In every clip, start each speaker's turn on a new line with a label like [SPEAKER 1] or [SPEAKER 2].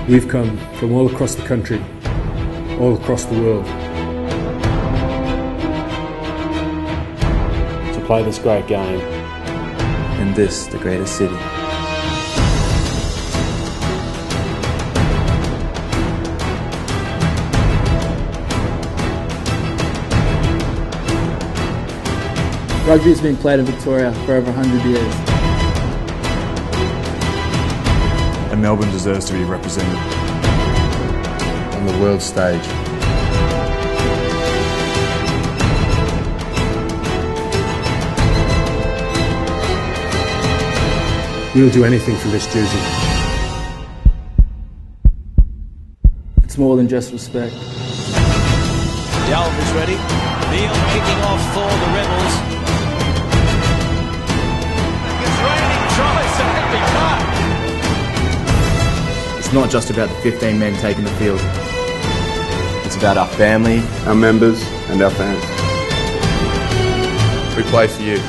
[SPEAKER 1] We've come from all across the country, all across the world, to play this great game
[SPEAKER 2] in this, the greatest city.
[SPEAKER 3] Rugby has been played in Victoria for over 100 years.
[SPEAKER 4] And Melbourne deserves to be represented
[SPEAKER 5] on the world stage.
[SPEAKER 1] We'll do anything for this jersey.
[SPEAKER 3] It's more than just respect.
[SPEAKER 6] Yalv is ready. Neil kicking off for the Rebels. It's raining tries at AAMI Park.
[SPEAKER 2] It's not just about the 15 men taking the field. It's about our family,
[SPEAKER 5] our members and our fans.
[SPEAKER 2] We play for you.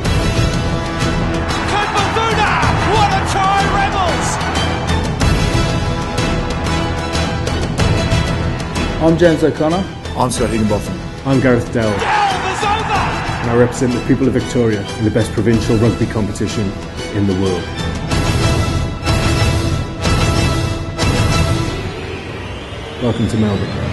[SPEAKER 6] What a try, Rebels!
[SPEAKER 3] I'm James O'Connor.
[SPEAKER 2] I'm Scott Higginbotham.
[SPEAKER 1] I'm Gareth Dowell.
[SPEAKER 6] Delve is over!
[SPEAKER 1] And I represent the people of Victoria in the best provincial rugby competition in the world. Welcome to Melbourne.